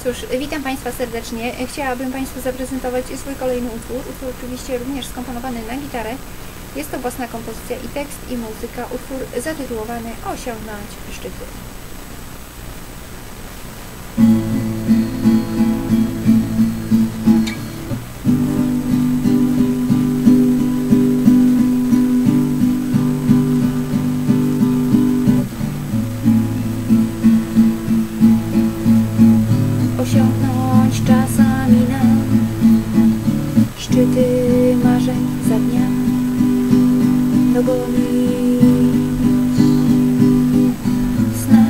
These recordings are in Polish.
Cóż, witam Państwa serdecznie. Chciałabym Państwu zaprezentować swój kolejny utwór. Utwór oczywiście również skomponowany na gitarę. Jest to własna kompozycja i tekst, i muzyka. Utwór zatytułowany Osiągnąć szczyty. Osiągnąć czasami na szczyty marzeń za dnia, dogonić sna.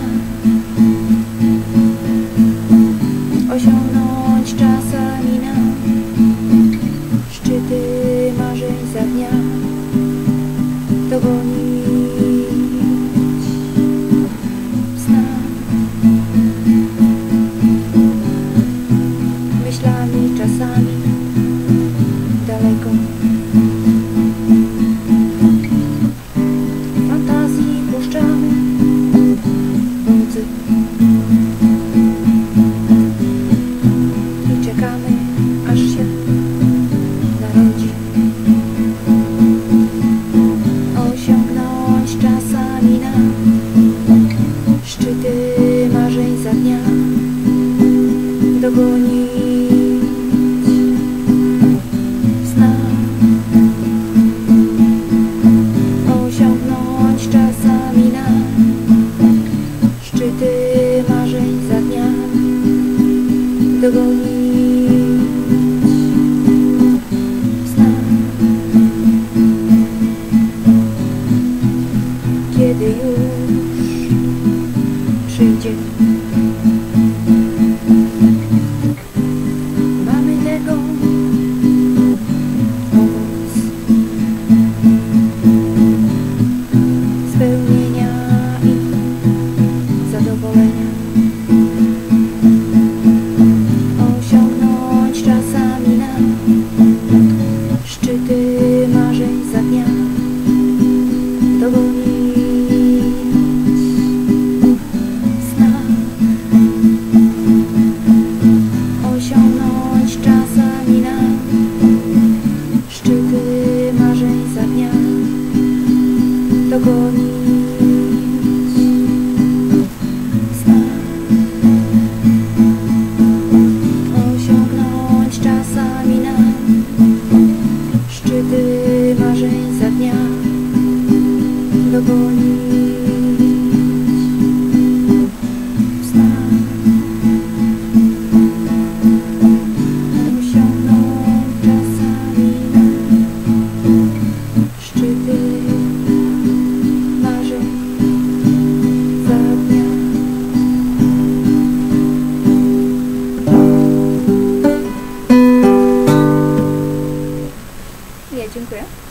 Osiągnąć czasami na szczyty marzeń za dnia, dogonić sna. Myślami czasami daleko, fantazji puszczamy muzykę i czekamy, aż się narodzi. Osiągnąć czasami na szczyty marzeń za dnia, dogonić sna. Osiągnąć czasami na szczyty marzeń za dnia, dogonić sna. Kiedy już przyjdzie, mamy tego owoc spełnienia i zadowolenia. Osiągnąć czasami na szczyty marzeń za dnia, dogonić sna. Osiągnąć czasami na szczyty marzeń za dnia, dogonić sna. Osiągnąć czasami na szczyty marzeń za dnia, dogonić sna. Osiągnąć czasami na szczyty marzeń za dnia. Ja dziękuję.